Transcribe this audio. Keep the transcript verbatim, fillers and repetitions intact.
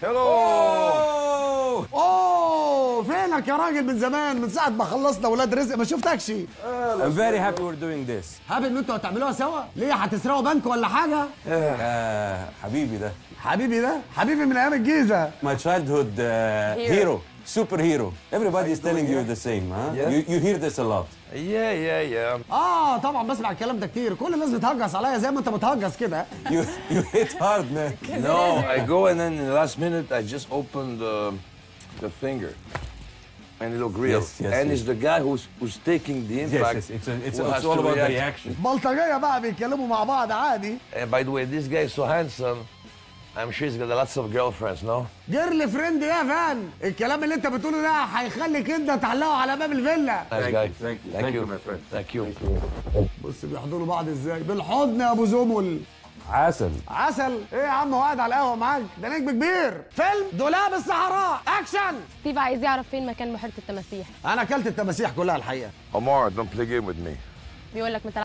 هلو. اوه فينك يا راجل من زمان، من ساعه ما خلصنا ولاد رزق ما شفتكش. I'm very happy we're doing this. حابب ان انتوا هتعملوها سوا؟ ليه هتسرقوا بنك ولا حاجه؟ آه حبيبي ده. حبيبي ده حبيبي من ايام الجيزه. My childhood uh, hero, superhero. Everybody is telling you the same, huh? Yeah. You, you hear this a lot. Yeah, yeah, yeah. اه طبعا بسمع الكلام ده كتير، كل الناس بتهجص عليا زي ما انت بتهجص كده. You you hit hard, man. No, I go and then in the last minute I just open the the finger. And it look real. Yes, yes, and yes. it's the guy who's who's taking the Yes, impact. yes. It's a, it's, who it's has all to about the react. reaction. بلطجيه بقى بيتكلموا مع بعض عادي. And by the way, this guy is so handsome. I'm sure he's got lots of girlfriends, no? جيرل فريند يا فان، الكلام اللي انت بتقوله ده هيخليك انت تعلقه على باب الفيلا. Nice Thank guy. you, thank you, Thank thank you, you, my friend. Thank you. بص بيحضنوا بعض ازاي بالحضن يا ابو زمل. عسل. عسل ايه يا عم، هو قاعد على القهوه معاك، ده نجم كبير. فيلم دولاب الصحراء اكشن. ستيف عايز يعرف فين مكان بحيرة التماسيح. انا اكلت التماسيح كلها الحقيقه. Omar, don't play game with me. بيقول لك